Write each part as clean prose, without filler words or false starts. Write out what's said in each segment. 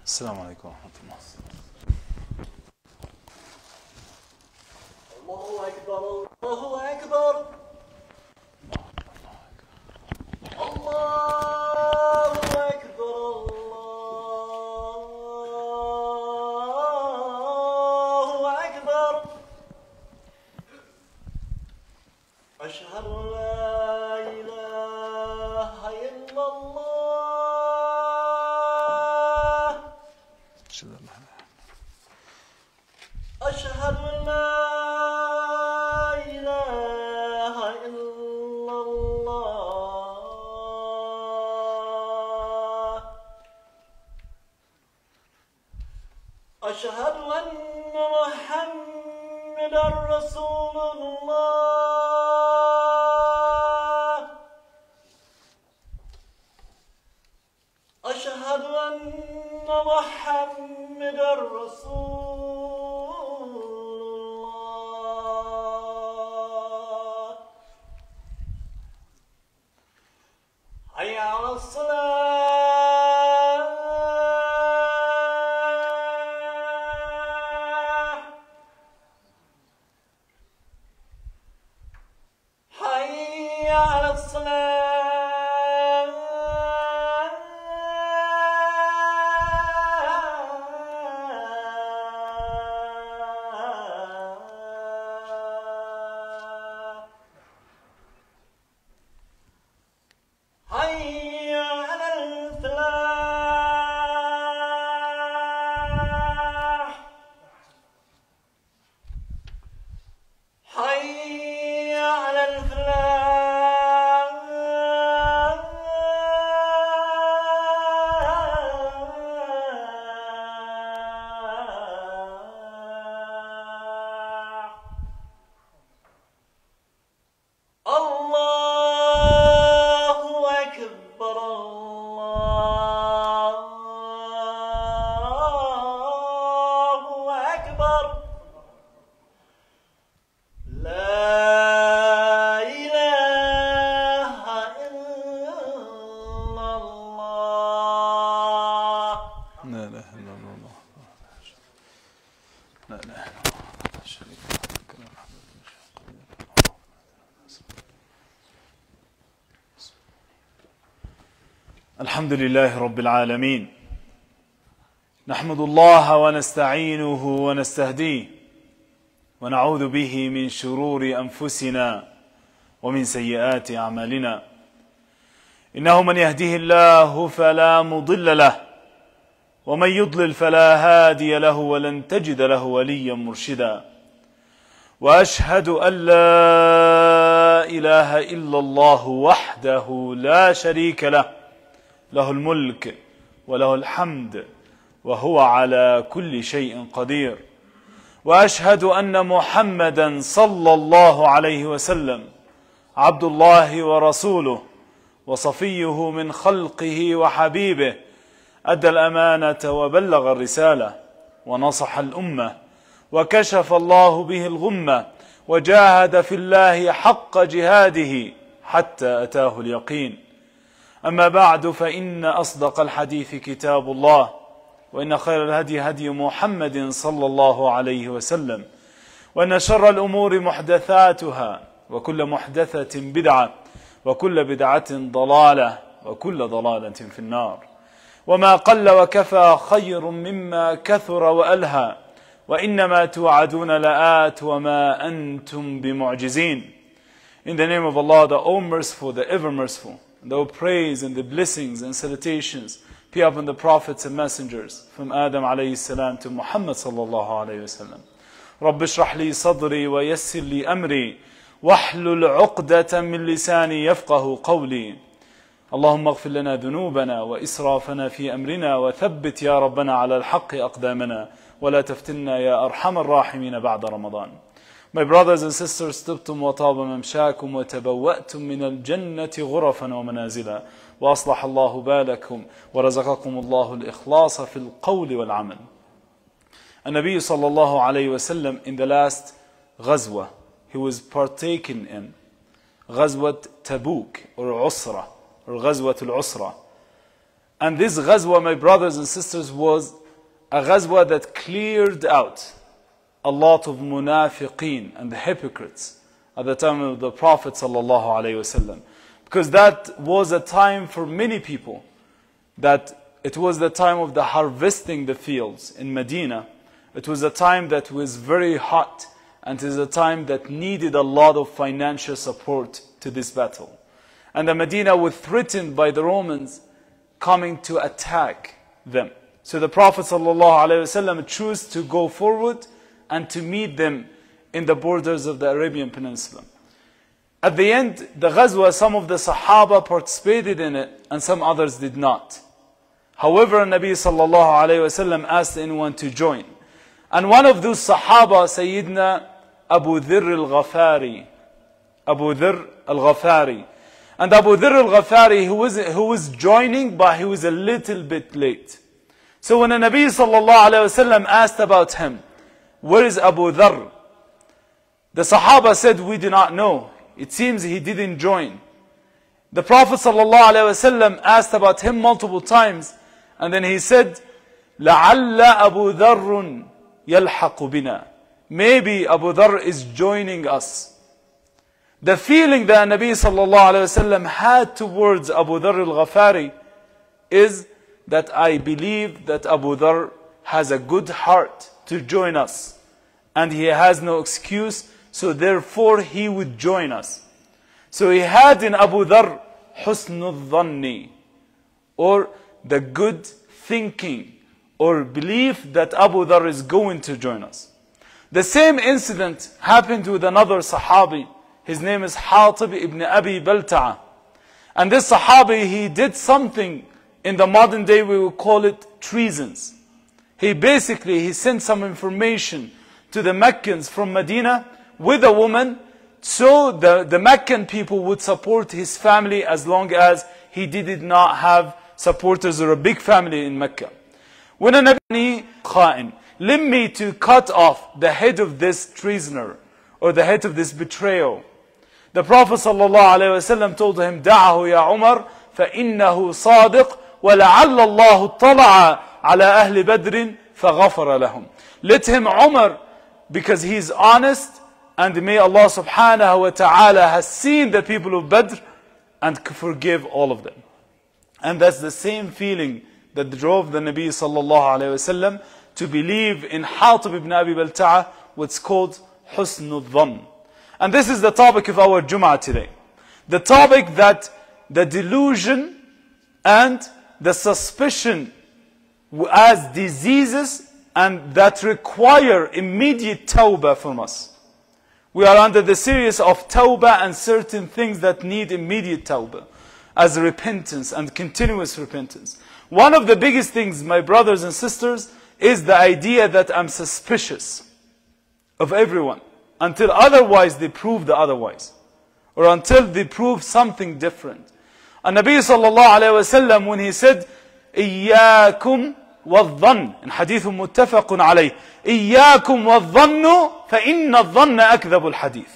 السلام عليكم ورحمة الله. الله أكبر الله أكبر الله أكبر الله أكبر أشهد أن لا إله إلا الله أشهد أن لا إله إلا الله أشهد أن محمدا رسول الله أشهد أن محمدا رسول الله حي على الصلاة حي على الصلاة حي على الفلاح حي على الفلاح الله أكبر الله أكبر لا إله إلا الله لا إله إلا الله لا إله إلا الله لا شريك له الحمد لله رب العالمين نحمد الله ونستعينه ونستهديه ونعوذ به من شرور أنفسنا ومن سيئات أعمالنا إنه من يهده الله فلا مضل له ومن يضلل فلا هادي له ولن تجد له وليا مرشدا وأشهد أن لا إله إلا الله وحده لا شريك له له الملك وله الحمد وهو على كل شيء قدير وأشهد أن محمدا صلى الله عليه وسلم عبد الله ورسوله وصفيه من خلقه وحبيبه أدى الأمانة وبلغ الرسالة ونصح الأمة وكشف الله به الغمة وجاهد في الله حق جهاده حتى أتاه اليقين أما بعد فإن أصدق الحديث كتاب الله وإن خير الهدي هدي محمد صلى الله عليه وسلم وإن شر الأمور محدثاتها وكل محدثة بدعة وكل بدعة ضلالة وكل ضلالة في النار وما قل وكفى خير مما كثر وألهى وإنما توعدون لآت وما أنتم بمعجزين. In the name of Allah, the all merciful, the ever merciful, and all praise and the blessings and salutations be upon the prophets and messengers from Adam alayhi salam to Muhammad sallallahu alayhi wa sallam. رب اشرح لي صدري ويسر لي أمري واحلل عقدة من لساني يفقه قولي. اللهم اغفر لنا ذنوبنا وإسرافنا في أمرنا وثبت يا ربنا على الحق أقدامنا ولا تفتنا يا أرحم الراحمين بعد رمضان. My brothers and sisters, طبتم وطاب ممشاكم وتبوأتم من الجنة غرفا ومنازلا وأصلح الله بالكم ورزقكم الله الإخلاص في القول والعمل. النبي صلى الله عليه وسلم in the last غزوة he was partaken in غزوة Tabuk or Usra or غزوة العسرة. And this ghazwa, my brothers and sisters, was a ghazwa that cleared out a lot of munafiqeen and the hypocrites at the time of the Prophet ﷺ. Because that was a time for many people, that it was the time of the harvesting the fields in Medina. It was a time that was very hot, and it is a time that needed a lot of financial support to this battle. And the Medina was threatened by the Romans coming to attack them. So the Prophet ﷺ chose to go forward and to meet them in the borders of the Arabian Peninsula. At the end, the Ghazwa, some of the Sahaba participated in it and some others did not. However, Nabi ﷺ asked anyone to join. And one of those Sahaba, Sayyidina Abu Dharr al-Ghafari. Abu Dharr al-Ghafari. And Abu Dharr al-Ghafari, who was joining, but he was a little bit late. So when the Nabi ﷺ asked about him, where is Abu Dharr? The Sahaba said, we do not know. It seems he didn't join. The Prophet ﷺ asked about him multiple times, and then he said, لَعَلَّ أَبُو ذَرٌّ يَلْحَقُ بِنَا. Maybe Abu Dharr is joining us. The feeling that Nabi ﷺ had towards Abu Dharr al-Ghafari is that I believe that Abu Dharr has a good heart to join us, and he has no excuse, so therefore he would join us. So he had in Abu Dharr husnul dhanni, or the good thinking or belief that Abu Dharr is going to join us. The same incident happened with another Sahabi. His name is Hatib ibn Abi Balta'a. And this Sahabi, he did something in the modern day we would call it treasons. He sent some information to the Meccans from Medina with a woman, so the Meccan people would support his family as long as he did not have supporters or a big family in Mecca. When a Nabi kha'in, let me to cut off the head of this treasoner or the head of this betrayal. The Prophet ﷺ told him, دعه يا عمر فإنه صادق ولعل الله اطلع على أهل بدر فغفر لهم. Let him, Umar, because he is honest, and may Allah subhanahu wa ta'ala has seen the people of Badr and forgive all of them. And that's the same feeling that drove the Nabi sallallahu alayhi wasallam to believe in Hatib ibn Abi Balta'a, what's called Husnul Dhann. And this is the topic of our Jum'ah today. The topic that the delusion and the suspicion as diseases and that require immediate tawbah from us. We are under the series of tawbah and certain things that need immediate tawbah as repentance and continuous repentance. One of the biggest things, my brothers and sisters, is the idea that I'm suspicious of everyone until otherwise they prove the otherwise, or until they prove something different. And Nabi sallallahu alayhi wa sallam, when he said, إِيَّاكُمْ وَالظَّنِّ, in hadith muttafaqun alayh, إِيَّاكُمْ وَالظَّنُّ فَإِنَّ الظَّنَّ أَكْذَبُ الْحَدِيثِ.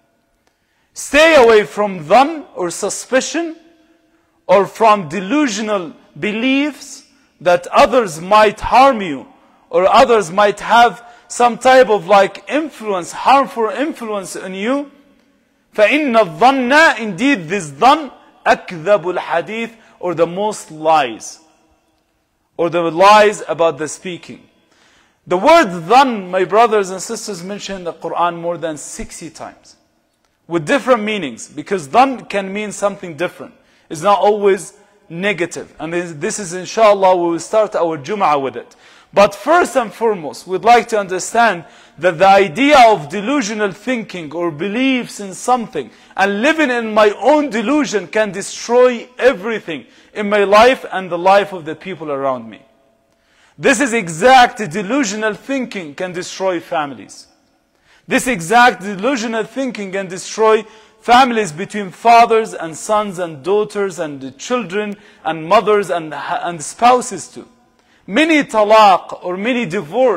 Stay away from dhann or suspicion, or from delusional beliefs that others might harm you, or others might have some type of influence, harmful influence on you. فَإِنَّ الظَّنَّ, indeed this dhann, أَكْذَبُ الْحَدِيثِ, or the most lies, or the lies about the speaking. The word dhann, my brothers and sisters, mentioned in the Quran more than 60 times, with different meanings, because dhann can mean something different. It's not always negative. And this is, inshallah, we will start our Jum'ah with it. But first and foremost, we'd like to understand that the idea of delusional thinking or beliefs in something and living in my own delusion can destroy everything in my life and the life of the people around me. This is exact delusional thinking can destroy families. This exact delusional thinking can destroy families between fathers and sons and daughters and children and mothers and spouses too. Many talaq or many divorce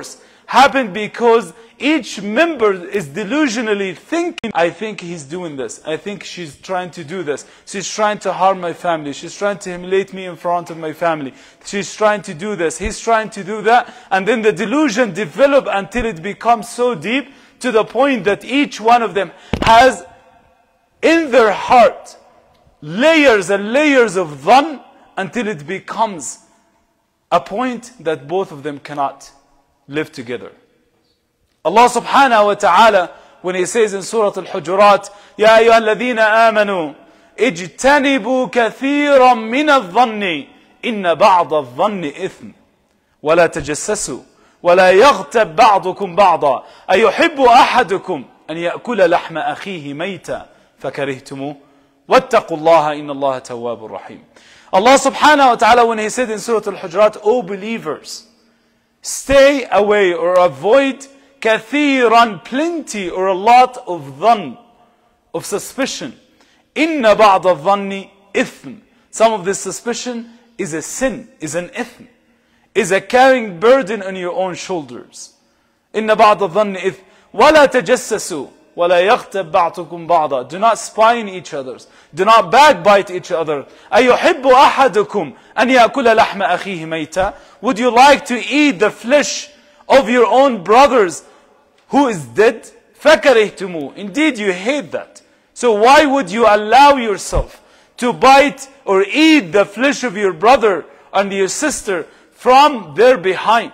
happened because each member is delusionally thinking, I think he's doing this. I think she's trying to do this. She's trying to harm my family. She's trying to humiliate me in front of my family. She's trying to do this. He's trying to do that. And then the delusion develops until it becomes so deep to the point that each one of them has in their heart layers and layers of dhann until it becomes a point that both of them cannot live together. Allah subhanahu wa ta'ala, when He says in Surah Al-Hujurat, يَا أَيُّهَا الَّذِينَ آمَنُوا اجْتَنِبُوا كَثِيرًا مِنَ الظَّنِّ إِنَّ بَعْضَ الظَّنِّ إِثْمٌ وَلَا تَجَسَّسُوا وَلَا يَغْتَبْ بَعْضُكُمْ بَعْضًا أَيُحِبُّ أَحَدُكُمْ أَنْ يَأْكُلَ لَحْمَ أَخِيهِ مَيْتًا فَكَرِهْتُمُوهُ وَاتَّقُوا اللَّهَ إِنَّ اللَّهَ تَوَّابٌ رَحِيمٌ. Allah subhanahu wa ta'ala, when He said in Surah Al-Hujurat, O believers, stay away or avoid kathiran, plenty or a lot of dhann, of suspicion. Inna ba'da dhanni ithm. Some of this suspicion is a sin, is an ithm, is a carrying burden on your own shoulders. Inna ba'da dhanni ithm. Wala tajassasu. وَلَا يَغْتَبْ بَعْضُكُمْ بَعْضًا. Do not spy on each other. Do not backbite each other. أَيُحِبُّ أَحَدُكُمْ أَنْ يَأْكُلَ لَحْمَ أَخِيهِ مَيْتًا. Would you like to eat the flesh of your own brothers who is dead? فَكَرِهْتُمُوهُ. Indeed, you hate that. So why would you allow yourself to bite or eat the flesh of your brother and your sister from their behind?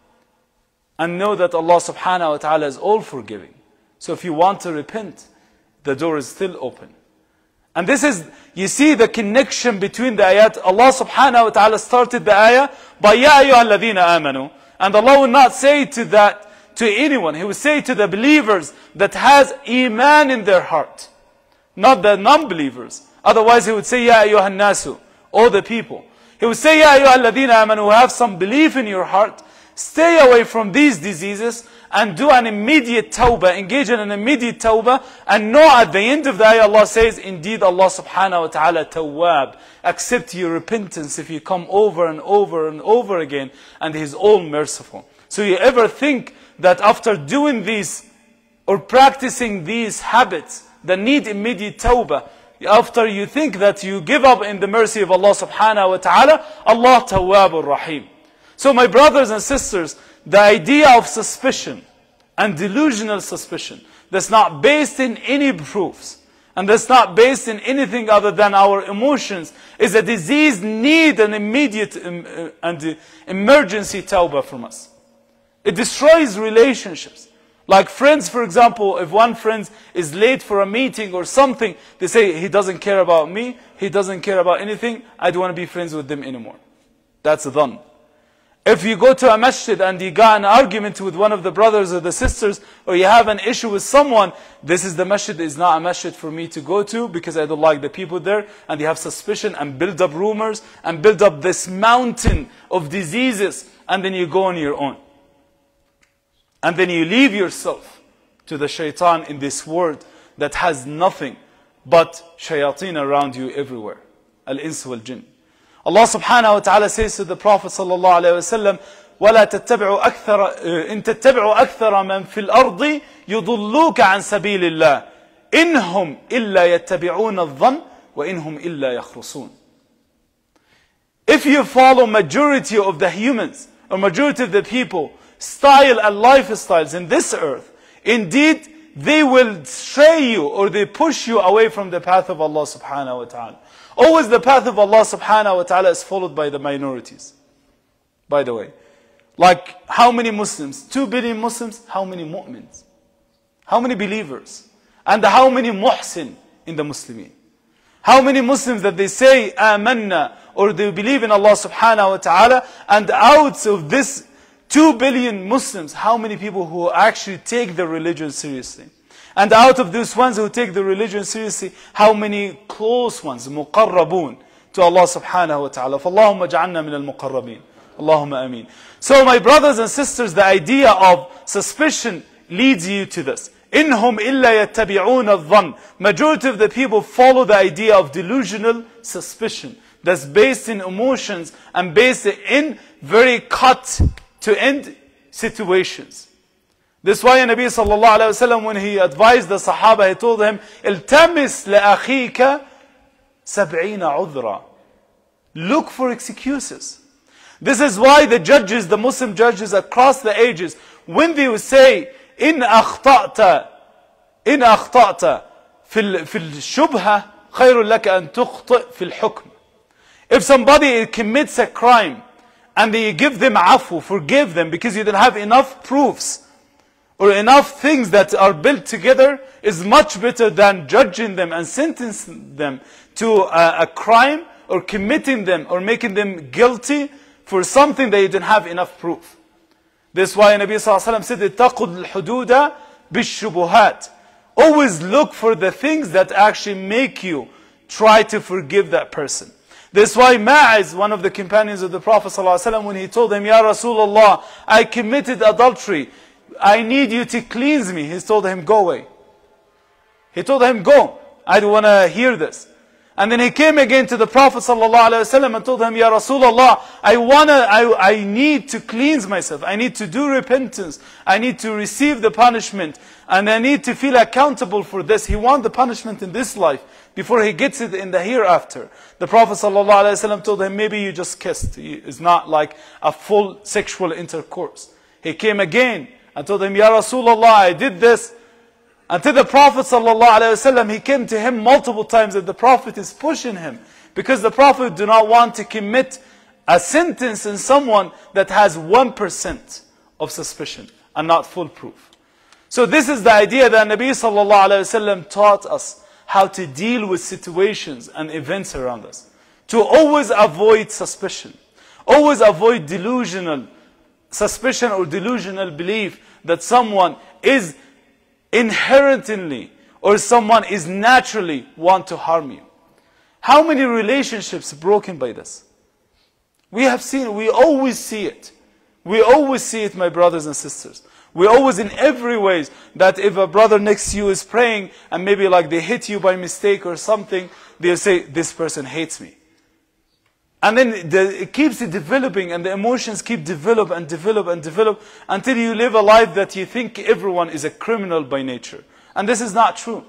And know that Allah subhanahu wa ta'ala is all forgiving. So if you want to repent, the door is still open. And this is, you see the connection between the ayat. Allah subhanahu wa ta'ala started the ayah by Ya ayyuha alladhina amanu. And Allah will not say to that to anyone. He will say to the believers that has iman in their heart, not the non-believers. Otherwise He would say Ya ayyuha nasu, all the people. He would say Ya ayyuha alladhina amanu, who have some belief in your heart, stay away from these diseases and do an immediate tawbah, engage in an immediate tawbah, and know at the end of the ayah Allah says, indeed Allah subhanahu wa ta'ala tawwab, accept your repentance if you come over and over and over again, and He is all merciful. So you ever think that after doing these or practicing these habits that need immediate tawbah, after you think that you give up in the mercy of Allah subhanahu wa ta'ala, Allah tawwabur rahim. So my brothers and sisters, the idea of suspicion and delusional suspicion that's not based in any proofs and that's not based in anything other than our emotions is a disease need an immediate and emergency tawbah from us. It destroys relationships. Like friends, for example, if one friend is late for a meeting or something, they say, he doesn't care about me, he doesn't care about anything, I don't want to be friends with them anymore. That's a dhann. If you go to a masjid and you got an argument with one of the brothers or the sisters, or you have an issue with someone, this is the masjid, is not a masjid for me to go to because I don't like the people there, and you have suspicion and build up rumors and build up this mountain of diseases, and then you go on your own. And then you leave yourself to the shaitan in this world that has nothing but shayateen around you everywhere. Al-ins wal-jinn. Allah subhanahu wa ta'ala says to the Prophet sallallahu alayhi wa sallam, وَلَا تَتَّبِعُوا أَكْثَرَ إِن تَتَّبِعُوا أَكْثَرَ مَنْ فِي الْأَرْضِ يُضُلُّوكَ عَنْ سَبِيلِ اللَّهِ إِنْهُمْ إِلَّا يَتَّبِعُونَ الظَّنَّ وَإِنْهُمْ إِلَّا يَخْرُصُونَ. If you follow majority of the humans, or majority of the people, style and lifestyles in this earth, indeed they will stray you or they push you away from the path of Allah subhanahu wa ta'ala. Always the path of Allah subhanahu wa ta'ala is followed by the minorities. By the way, like how many Muslims? 2 billion Muslims. How many mu'mins? How many believers? And how many muhsin in the Muslimin? How many Muslims that they say amanna or they believe in Allah subhanahu wa ta'ala, and out of this 2 billion Muslims, how many people who actually take the religion seriously? And out of those ones who take the religion seriously, how many close ones, muqarrabun, to Allah subhanahu wa ta'ala. فَاللَّهُمَّ جَعَلْنَا مِنَ الْمُقَرَّبِينَ. Allahumma ameen. So my brothers and sisters, the idea of suspicion leads you to this. إِنْهُمْ إِلَّا يَتَّبِعُونَ الظَّنَّ. Majority of the people follow the idea of delusional suspicion that's based in emotions and based in very cut to end situations. This is why Nabi sallallahu alayhi wa sallam, when he advised the Sahaba, he told him, التمس لأخيك 70 عذرا. Look for excuses. This is why the judges, the Muslim judges across the ages, when they would say, إن أخطأت في الشبهة خير لك أن تخطئ في الحكم. If somebody commits a crime and they give them afu, forgive them because you don't have enough proofs or enough things that are built together, is much better than judging them and sentencing them to a crime or committing them or making them guilty for something that you don't have enough proof. This is why Nabi sallallahu alaihi wasallam said, اتقوا الحدود بالشبهات. Always look for the things that actually make you try to forgive that person. This is why Ma'iz, one of the companions of the Prophet ﷺ, when he told him, Ya Rasulullah, I committed adultery, I need you to cleanse me. He told him, go away. He told him, go. I don't want to hear this. And then he came again to the Prophet ﷺ and told him, Ya Rasulullah, I need to cleanse myself. I need to do repentance. I need to receive the punishment. And I need to feel accountable for this. He wants the punishment in this life before he gets it in the hereafter. The Prophet ﷺ told him, maybe you just kissed. It's not like a full sexual intercourse. He came again and told him, Ya Rasulullah, I did this. Until the Prophet ﷺ, he came to him multiple times and the Prophet is pushing him. Because the Prophet do not want to commit a sentence in someone that has 1% of suspicion and not full proof. So this is the idea that Nabi ﷺ taught us how to deal with situations and events around us. To always avoid suspicion. Always avoid delusional suspicion or delusional belief that someone is inherently or someone is naturally want to harm you. How many relationships broken by this? We have seen, we always see it. We always see it, my brothers and sisters. We always in every ways that if a brother next to you is praying and maybe like they hit you by mistake or something, they'll say, this person hates me. And then it keeps developing and the emotions keep develop and develop and develop until you live a life that you think everyone is a criminal by nature. And this is not true.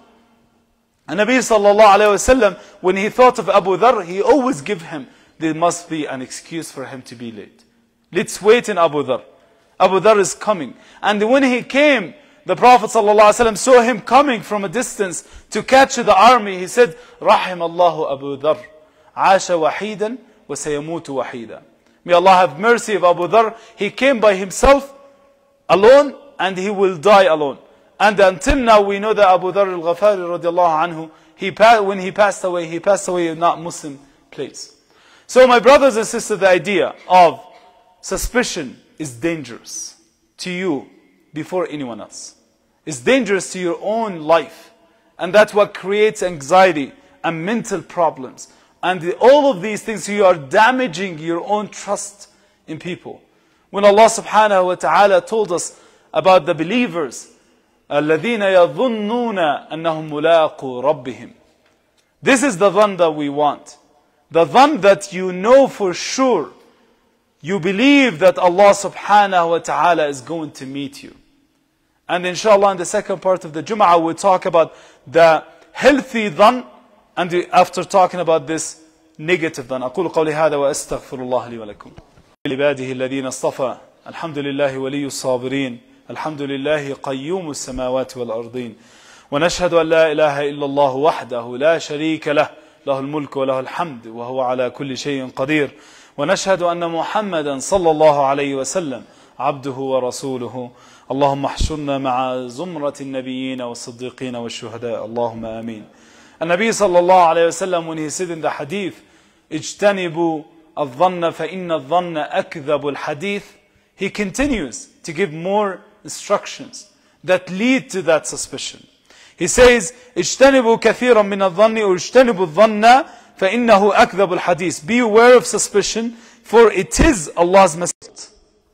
And Nabi sallallahu alayhi wa sallam, when he thought of Abu Dharr, he always gave him, there must be an excuse for him to be late. Let's wait in Abu Dharr. Abu Dharr is coming. And when he came, the Prophet ﷺ saw him coming from a distance to catch the army. He said, رحم الله أبو ذر عاش وحيدا وسيموت وحيدا. May Allah have mercy of Abu Dharr. He came by himself alone and he will die alone. And until now we know that Abu Dharr al-Ghafari radiallahu anhu, when he passed away in not Muslim place. So my brothers and sisters, the idea of suspicion is dangerous to you before anyone else. It's dangerous to your own life. And that's what creates anxiety and mental problems. And all of these things, you are damaging your own trust in people. When Allah subhanahu wa ta'ala told us about the believers, الَّذِينَ يَظُنُّونَ أَنَّهُمْ مُلَاقُوا رَبِّهِمْ. This is the dhan that we want. The dhan that you know for sure. You believe that Allah subhanahu wa ta'ala is going to meet you. And inshallah in the second part of the Jum'ah we'll talk about the healthy dhan, and after talking about this negative dhan. أقول قولي هذا وأستغفر الله لي ولكم. لعباده الذين اصطفى الحمد لله ولي الصابرين الحمد لله قيوم السماوات والأرضين ونشهد أن لا إله إلا الله وحده لا شريك له له الملك وله الحمد وهو على كل شيء قدير ونشهد أن محمدا صلى الله عليه وسلم عبده ورسوله اللهم احشرنا مع زمرة النبيين والصديقين والشهداء اللهم آمين. النبي صلى الله عليه وسلم, when he said in the hadith, اجتنبوا الظن فإن الظن أكذب الحديث, he continues to give more instructions that lead to that suspicion. He says, اجتنبوا كثيرا من الظن or اجتنبوا الظن فإنه أكذب الحديث. Be aware of suspicion, for it is Allah's message.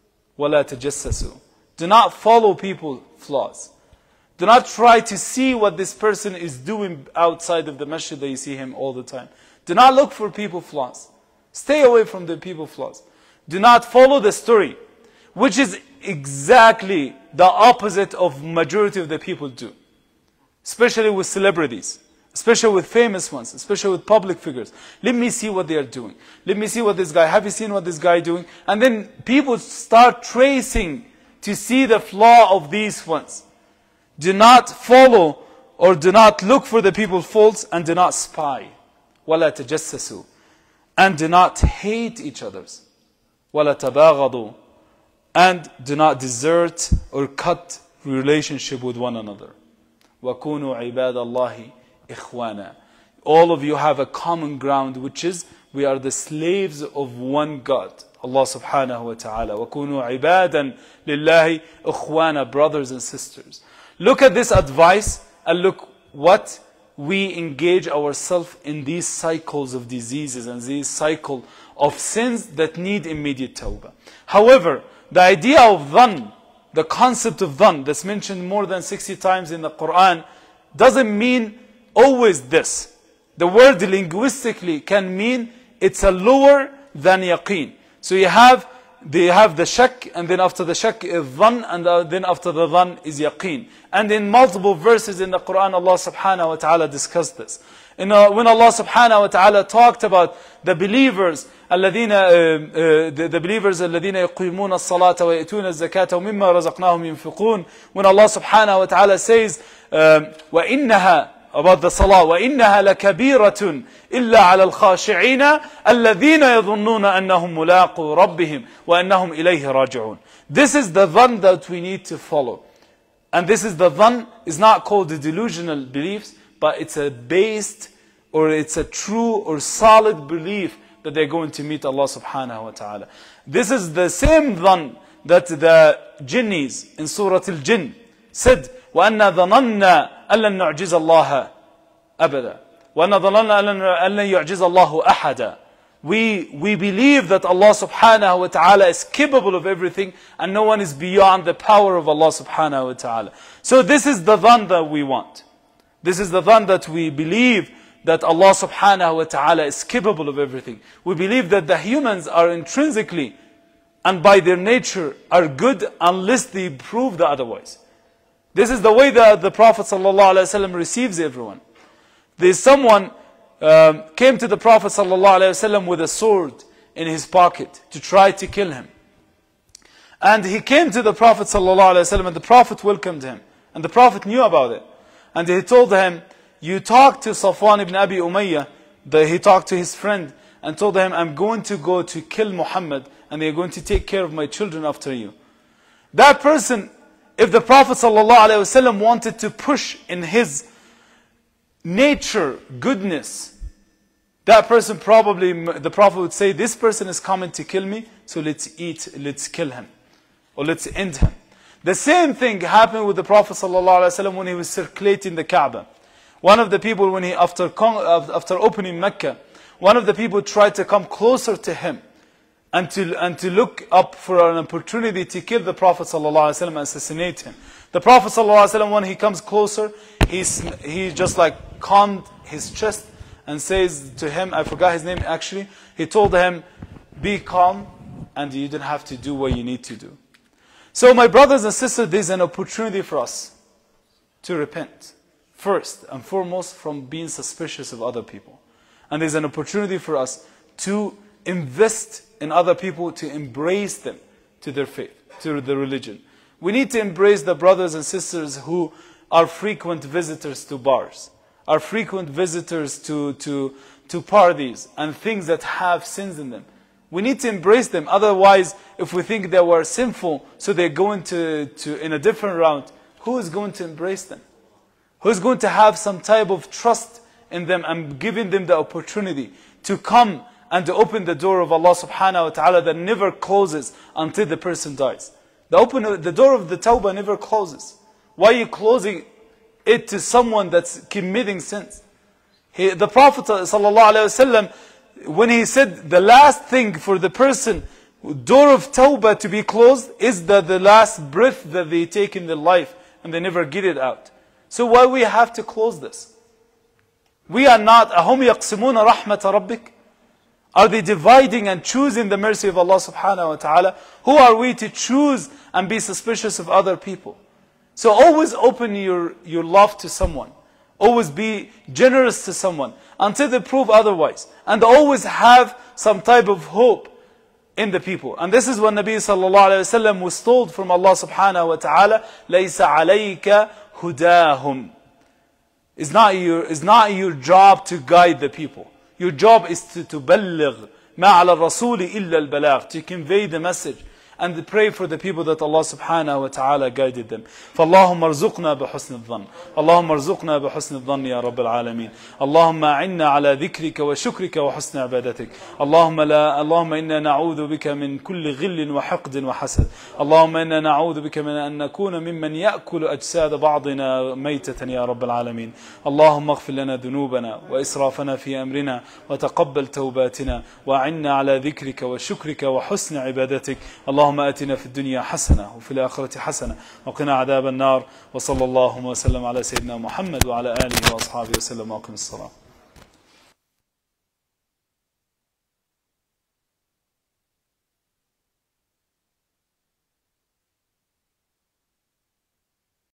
ولا تجسسوا. Do not follow people's flaws. Do not try to see what this person is doing outside of the masjid that you see him all the time. Do not look for people's flaws. Stay away from the people's flaws. Do not follow the story, which is exactly the opposite of majority of the people do. Especially with celebrities, especially with famous ones, especially with public figures. Let me see what they are doing. Let me see what this guy, have you seen what this guy is doing? And then people start tracing to see the flaw of these ones. Do not follow or do not look for the people's faults, and do not spy. وَلَا تَجَسَّسُوا. And do not hate each other's. وَلَا تَبَاغَضُوا. And do not desert or cut relationship with one another. وَكُونُوا عِبَادَ اللَّهِ إِخْوَانًا. All of you have a common ground, which is we are the slaves of one God, Allah subhanahu wa ta'ala. وَكُونُوا عِبَادًا لِلَّهِ إِخْوَانًا. Brothers and sisters. Look at this advice and look what we engage ourselves in these cycles of diseases and these cycle of sins that need immediate tawbah. However, the idea of dhann, the concept of dhann that's mentioned more than 60 times in the Quran, doesn't mean always this. The word linguistically can mean it's a lower than yaqeen. So they have the shak, and then after the shak is dhann, and then after the dhann is yaqeen. And in multiple verses in the Quran, Allah subhanahu wa ta'ala discussed this. When Allah subhanahu wa ta'ala talked about the believers, the believers الذين يقيمون الصلاة ويأتون الزكاة ومما رزقناهم ينفقون. When Allah subhanahu wa ta'ala says, وإنها, about the salah, وإنها لكبيرة إلا على الخاشعين الذين يظنون أنهم ملاقو ربهم وأنهم إليه راجعون. This is the dhann that we need to follow. And this is the dhann, is not called the delusional beliefs, but it's a based, or it's a true or solid belief that they're going to meet Allah subhanahu wa ta'ala. This is the same dhann that the jinnis in Surah Al-Jinn said, وَأَنَّا ظَنَنَّا أَلَّن نُعْجِزَ اللَّهَ أَبَدًا وَأَنَّا ظَنَنَّا أَلَّن يُعْجِزَ اللَّهُ أَحَدًا. We believe that Allah subhanahu wa ta'ala is capable of everything, and no one is beyond the power of Allah subhanahu wa ta'ala. So this is the dhann that we want. This is the dhann that we believe that Allah subhanahu wa ta'ala is capable of everything. We believe that the humans are intrinsically and by their nature are good unless they prove the otherwise. This is the way that the Prophet sallallahu alaihi wasallam receives everyone. There's someone came to the Prophet ﷺ with a sword in his pocket to try to kill him. And he came to the Prophet ﷺ, and the Prophet welcomed him. And the Prophet knew about it. And he told him, you talked to Safwan ibn Abi Umayyah, he talked to his friend, and told him, I'm going to go to kill Muhammad, and they're going to take care of my children after you. That person, if the Prophet ﷺ wanted to push in his nature, goodness, that person probably, the Prophet would say, this person is coming to kill me, so let's kill him, or let's end him. The same thing happened with the Prophet ﷺ when he was circulating the Kaaba. One of the people, when he, after opening Mecca, one of the people tried to come closer to him and to look up for an opportunity to kill the Prophet ﷺ and assassinate him. The Prophet ﷺ, when he comes closer, he just like calmed his chest and says to him, I forgot his name actually, he told him, be calm and you don't have to do what you need to do. So my brothers and sisters, there's an opportunity for us to repent. First and foremost, from being suspicious of other people. And there's an opportunity for us to invest in other people, to embrace them to their faith, to their religion. We need to embrace the brothers and sisters who are frequent visitors to bars, are frequent visitors to parties and things that have sins in them. We need to embrace them. Otherwise, if we think they were sinful, so they're going to in a different route, who is going to embrace them? Who is going to have some type of trust in them and giving them the opportunity to come and to open the door of Allah subhanahu wa ta'ala that never closes until the person dies. The door of the tawbah never closes. Why are you closing it to someone that's committing sins? The Prophet sallallahu alaihi wasallam, when he said the last thing for the person, door of tawbah to be closed, is the last breath that they take in their life and they never get it out. So why we have to close this? We are not, أَهُمْ يَقْسِمُونَ رَحْمَةَ رَبِّكَ. Are they dividing and choosing the mercy of Allah subhanahu wa ta'ala? Who are we to choose and be suspicious of other people? So always open your love to someone. Always be generous to someone until they prove otherwise. And always have some type of hope in the people. And this is what Nabi sallallahu alayhi wa sallam was told from Allah subhanahu wa ta'ala, لَيْسَ عَلَيْكَ هُدَاهُمْ. It's not your job to guide the people. Your job is to تبلغ ما على الرسول إلا البلاغ, to convey the message and pray for the people that Allah subhanahu wa ta'ala guided them. فاللهم ارزقنا بحسن الظن. اللهم ارزقنا بحسن الظن يا رب العالمين. اللهم أعنا على ذكرك وشكرك وحسن عبادتك. اللهم إنا نعوذ بك من كل غل وحقد وحسد. اللهم إنا نعوذ بك من أن نكون ممن يأكل أجساد بعضنا ميتة يا رب العالمين. اللهم اغفر لنا ذنوبنا وإسرافنا في أمرنا وتقبل توباتنا وأعنا على ذكرك وشكرك وحسن عبادتك. اللهم آتنا في الدنيا حسنة وفي الآخرة حسنة وقنا عذاب النار. وصلى الله وسلم على سيدنا محمد وعلى آله وأصحابه وسلم. وأقم الصلاة.